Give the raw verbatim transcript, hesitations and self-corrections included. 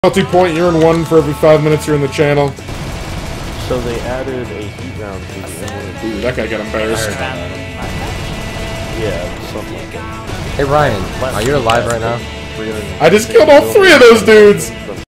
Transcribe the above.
Penalty point, you're in one for every five minutes you're in the channel. So they added a heat round to the end. Ooh, that guy got embarrassed. Yeah, something like that. Hey Ryan, are you alive right now? I just killed all three of those dudes!